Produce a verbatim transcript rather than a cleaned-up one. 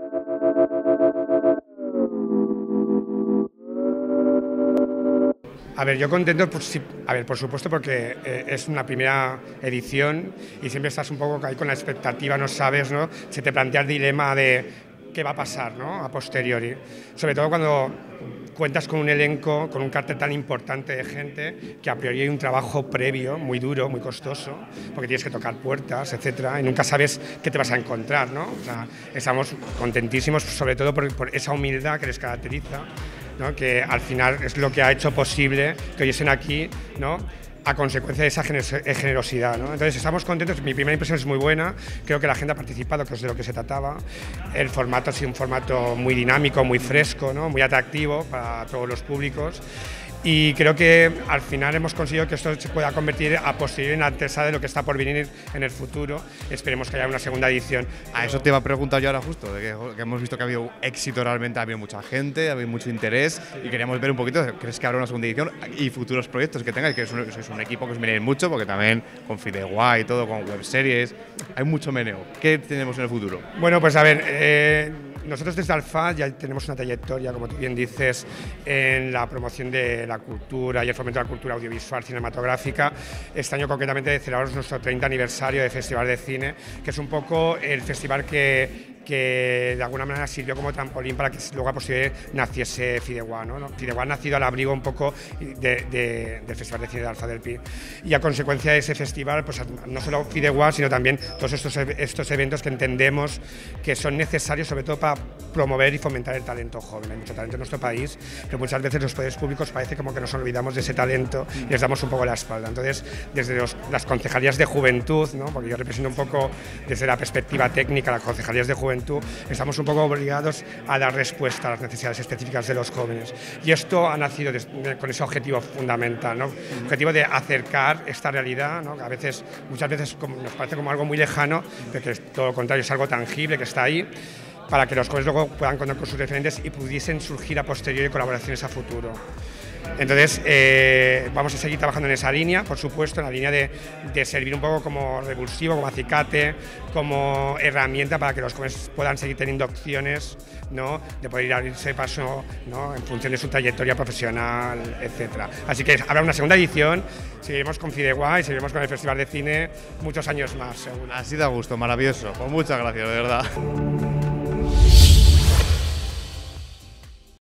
A ver, yo contento, pues, sí, a ver, por supuesto, porque eh, es una primera edición y siempre estás un poco ahí con la expectativa, no sabes, ¿no? Se te plantea el dilema de qué va a pasar, ¿no? A posteriori. Sobre todo cuando cuentas con un elenco, con un cartel tan importante de gente, que a priori hay un trabajo previo muy duro, muy costoso, porque tienes que tocar puertas, etcétera, y nunca sabes qué te vas a encontrar, ¿no? O sea, estamos contentísimos, sobre todo por, por esa humildad que les caracteriza, ¿no? Que al final es lo que ha hecho posible que hoy estén aquí, ¿no? A consecuencia de esa generosidad, ¿no? Entonces estamos contentos, mi primera impresión es muy buena, creo que la gente ha participado, que es de lo que se trataba, el formato ha sido un formato muy dinámico, muy fresco, ¿no? Muy atractivo para todos los públicos. Y creo que al final hemos conseguido que esto se pueda convertir a posteriori en la antesala de lo que está por venir en el futuro. Esperemos que haya una segunda edición. A eso te iba a preguntar yo ahora justo, de que, que hemos visto que ha habido éxito realmente, ha habido mucha gente, ha habido mucho interés y queríamos ver un poquito, ¿crees que habrá una segunda edición y futuros proyectos que tengáis? Que es un, es un equipo que os miréis mucho, porque también con Fideuá y todo, con webseries, hay mucho meneo. ¿Qué tenemos en el futuro? Bueno, pues a ver, eh, nosotros desde Alfa ya tenemos una trayectoria, como tú bien dices, en la promoción de la cultura y el fomento de la cultura audiovisual cinematográfica. Este año concretamente celebramos nuestro treinta aniversario de Festival de Cine, que es un poco el festival que que de alguna manera sirvió como trampolín para que luego a posteriori naciese Fideuá, ¿no? Fideuá ha nacido al abrigo un poco de, de, del Festival de Cine de Alfa del Pi, y a consecuencia de ese festival, pues no solo Fideuá, sino también todos estos, estos eventos que entendemos que son necesarios, sobre todo para promover y fomentar el talento joven. Hay mucho talento en nuestro país, pero muchas veces los poderes públicos parece como que nos olvidamos de ese talento y les damos un poco la espalda. Entonces, desde los, las concejalías de juventud, ¿no? Porque yo represento un poco desde la perspectiva técnica las concejalías de juventud, estamos un poco obligados a dar respuesta a las necesidades específicas de los jóvenes. Y esto ha nacido de, de, con ese objetivo fundamental, ¿no? El objetivo de acercar esta realidad, ¿no? Que a veces, muchas veces como, nos parece como algo muy lejano, pero que es todo lo contrario, es algo tangible que está ahí, para que los jóvenes luego puedan contar con sus referentes y pudiesen surgir a posteriori colaboraciones a futuro. Entonces, eh, vamos a seguir trabajando en esa línea, por supuesto, en la línea de, de servir un poco como revulsivo, como acicate, como herramienta para que los jóvenes puedan seguir teniendo opciones, ¿no? De poder ir a abrirse paso, ¿no? En función de su trayectoria profesional, etcétera. Así que habrá una segunda edición, seguiremos con Fideuá y seguiremos con el Festival de Cine muchos años más, seguro. Así da gusto, maravilloso. Pues muchas gracias, de verdad.